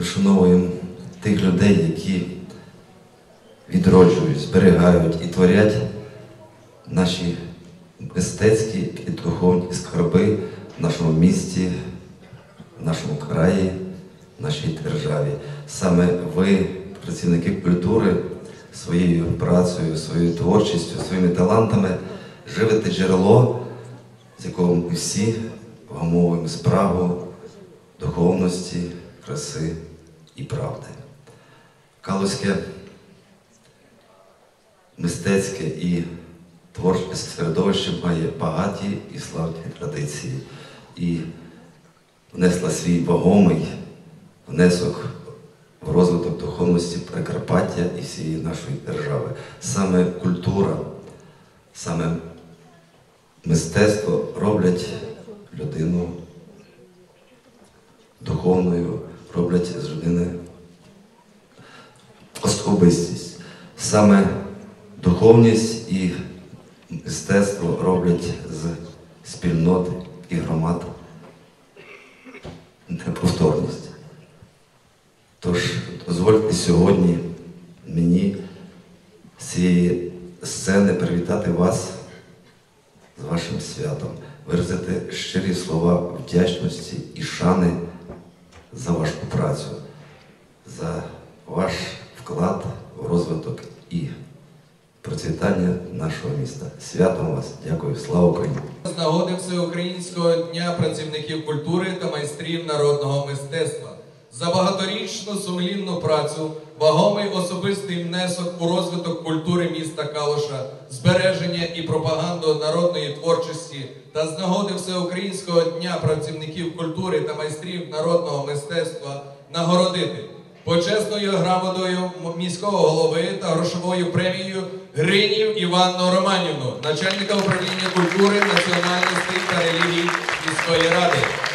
вшановуємо тих людей, які відроджують, зберігають і творять наші мистецькі і духовні скарби в нашому місті, в нашому краї, в нашій державі. Саме ви, працівники культури, своєю працею, своєю творчістю, своїми талантами живете джерело, з якого ми всі вгамовуємо справу духовності, краси і правди. Калузьке мистецьке і творче середовище має багаті і славні традиції і внесла свій вагомий внесок в розвиток духовності Прикарпаття і всієї нашої держави. Саме культура, саме мистецтво роблять людину духовною, роблять з людини особистість. Саме духовність і мистецтво роблять з спільноти і громад неповторність. Тож дозвольте сьогодні мені з цієї сцени привітати вас з вашим святом, виразити щирі слова вдячності і шани за вашу працю, за ваш вклад в розвиток і процвітання нашого міста. Святом вас! Дякую! Слава Україні! З нагоди Всеукраїнського дня працівників культури та майстрів народного мистецтва за багаторічну сумлінну працю, вагомий особистий внесок у розвиток культури міста Калуша, збереження і пропаганду народної творчості та з нагоди Всеукраїнського дня працівників культури та майстрів народного мистецтва нагородити почесною грамотою міського голови та грошовою премією Гринів Іванну Романівну, начальника управління культури, національностей та релігій міської ради.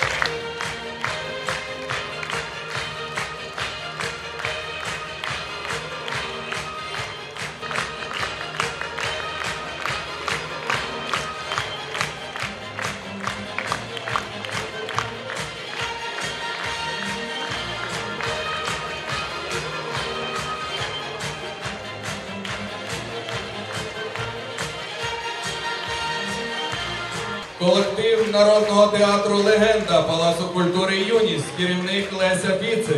Колектив Народного театру «Легенда» Палацу культури «Юність», керівник Леся Фіцик.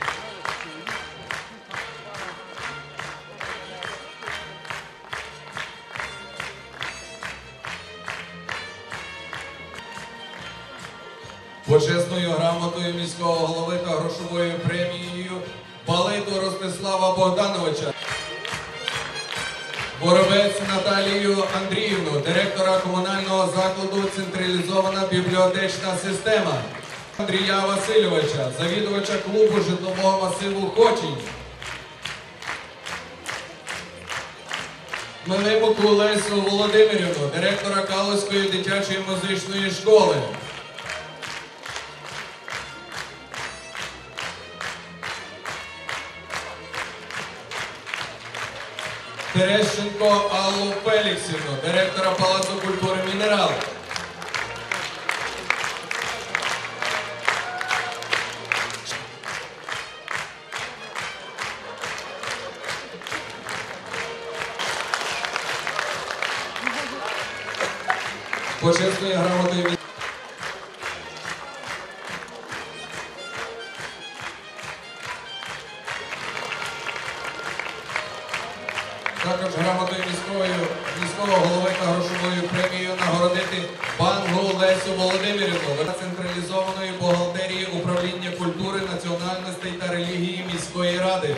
Почесною грамотою міського голови та грошовою премією балету Ростислава Богдановича. Воробець Наталію Андріївну, директора комунального закладу «Централізована бібліотечна система». Андрія Васильовича, завідувача клубу житлового масиву «Хочінь». Милимуку Лесю Володимирівну, директора Калузької дитячої музичної школи. Терещенко Аллу Феліксівну, директора Палацу культури «Мінерал». Почесною грамотою також грамотою міського голови та грошовою премією нагородити Бангу Лесю Володимирівну, централізованої бухгалтерії управління культури, національностей та релігії міської ради.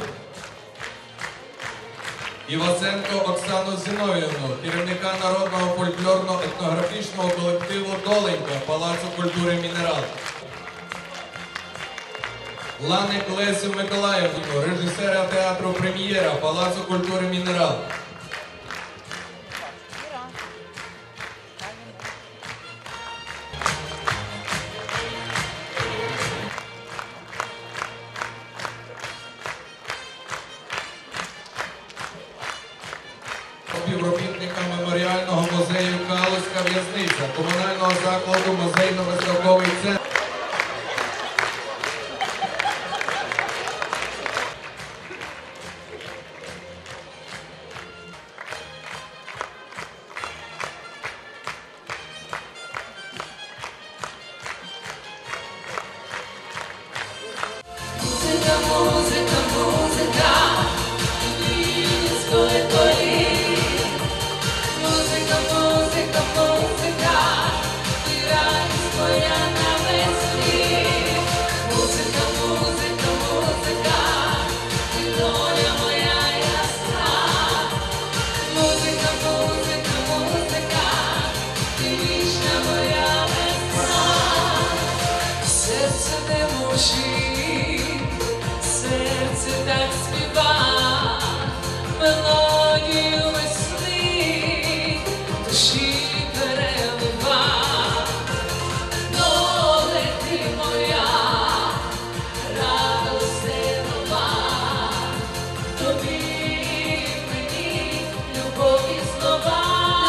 Івасенко Оксану Зіновіївну, керівника народного фольклорно-етнографічного колективу «Доленька» Палацу культури «Мінерал». Ланик Лесю Миколаївну, режисера театру «Прем'єра» Палацу культури «Мінерал». Співробітника меморіального музею «Калузька в'язниця», комунального закладу «Музейно-виставковий центр». музика, музика, Вінницької полі. Музика, музика, музика, ти радість моя на весь світ. Музика, музика, музика, ти доля моя ясна. Музика, музика, музика, ти вічна моя весна. Серце не мовчить, серце так співа, мелодію весни душі перелива. Доле ти моя, радость нова, тобі мені любові слова.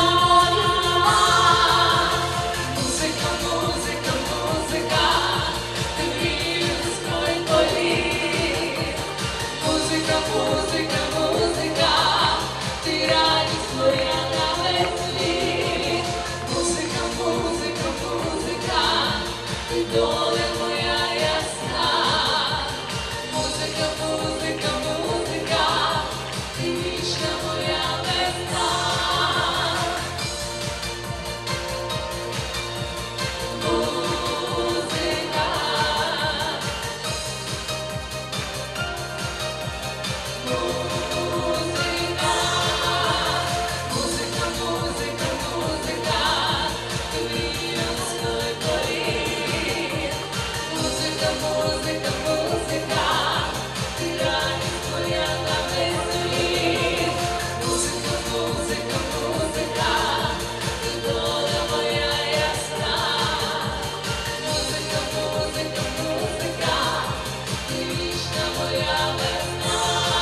Музика, музика, музика, ти Вінницької полі. Музика, музика, музика, ти радість моя на весь світ. Музика, музика, музика, ти доля моя ясна. Музика, музика, музика, ти вічна моя весна. Музика. Музика, музика, музика, ти Вінницької полі. Музика, музика, музика, ти радість моя на весь світ. Музика, музика, музика, ти доля моя ясна. Музика, музика, музика, ти вічна моя весна.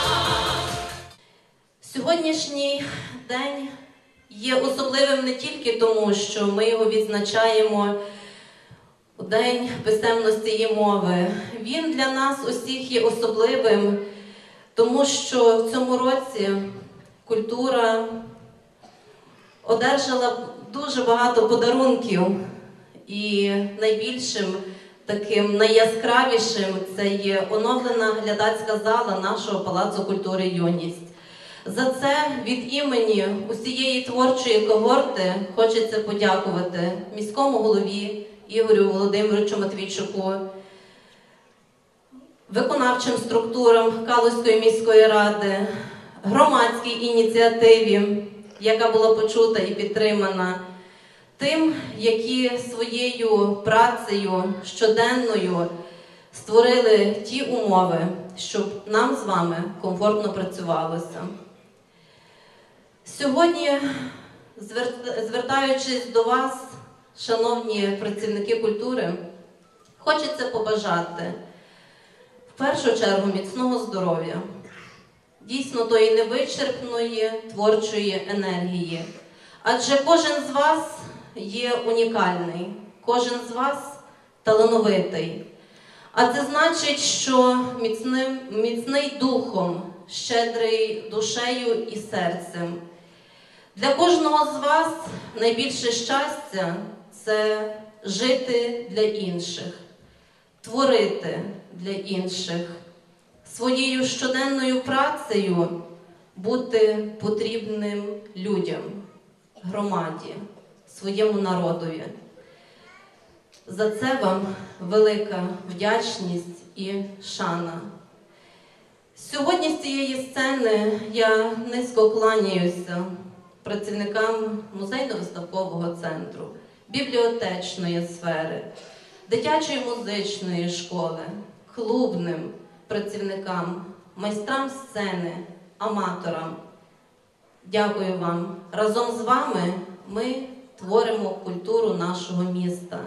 Сьогоднішній день є особливим не тільки тому, що ми його відзначаємо у День писемності і мови. Він для нас усіх є особливим, тому що в цьому році культура одержала дуже багато подарунків. І найбільшим, таким найяскравішим це є оновлена глядацька зала нашого Палацу культури «Юність». За це від імені усієї творчої когорти хочеться подякувати міському голові Ігорю Володимировичу Матвійчуку, виконавчим структурам Калузької міської ради, громадській ініціативі, яка була почута і підтримана, тим, які своєю працею щоденною створили ті умови, щоб нам з вами комфортно працювалося. Сьогодні, звертаючись до вас, шановні працівники культури, хочеться побажати в першу чергу міцного здоров'я, дійсно тої невичерпної творчої енергії. Адже кожен з вас є унікальний, кожен з вас талановитий. А це значить, що міцний духом, щедрий душею і серцем. Для кожного з вас найбільше щастя – це жити для інших, творити для інших, своєю щоденною працею бути потрібним людям, громаді, своєму народові. За це вам велика вдячність і шана. Сьогодні з цієї сцени я низько кланяюся працівникам музейно-виставкового центру, бібліотечної сфери, дитячої музичної школи, клубним працівникам, майстрам сцени, аматорам. Дякую вам. Разом з вами ми творимо культуру нашого міста.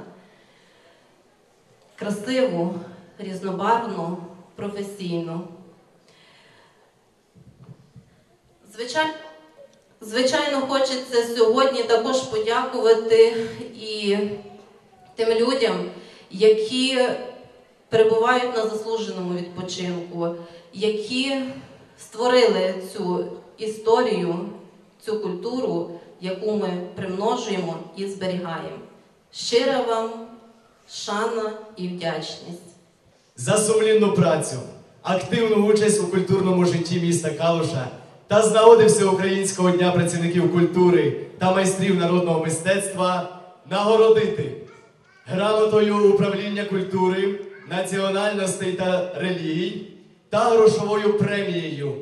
Красиву, різнобарвну, професійну. Звичайно, хочеться сьогодні також подякувати і тим людям, які перебувають на заслуженому відпочинку, які створили цю історію, цю культуру, яку ми примножуємо і зберігаємо. Щира вам шана і вдячність. За сумлінну працю, активну участь у культурному житті міста Калуша та з нагоди Всеукраїнського дня працівників культури та майстрів народного мистецтва нагородити грамотою управління культури, національностей та релігій та грошовою премією.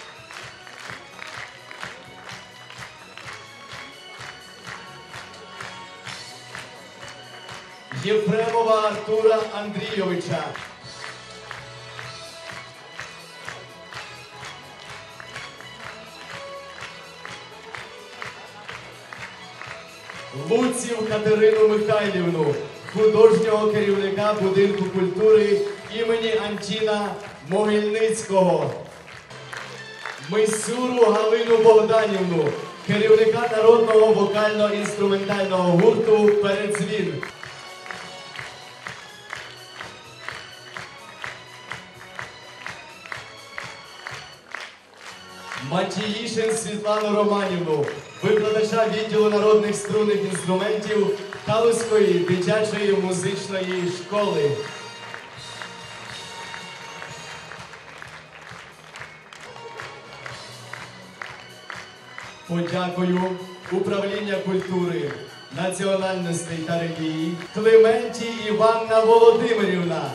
Єфремова Артура Андрійовича. Луців Катерину Михайлівну, художнього керівника будинку культури імені Антіна Могильницького. Мисюру Галину Богданівну, керівника народного вокально-інструментального гурту «Передзвін». Матіїшин Світлану Романівну, викладача відділу народних струнних інструментів Калузької дитячої музичної школи. Подякую управління культури, національностей та релігій Клименті Іванна Володимирівна.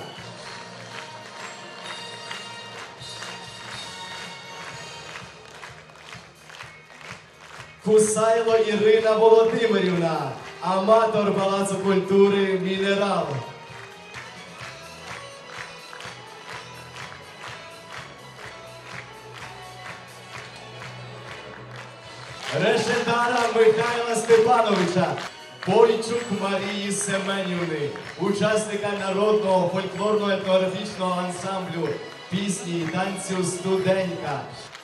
Кусайло Ірина Володимирівна, аматор Палацу культури «Мінерал». Решетара Михайла Степановича, Бойчук Марії Семенівни, учасника народного фольклорно-етнографічного ансамблю пісні і танцю «Студенька».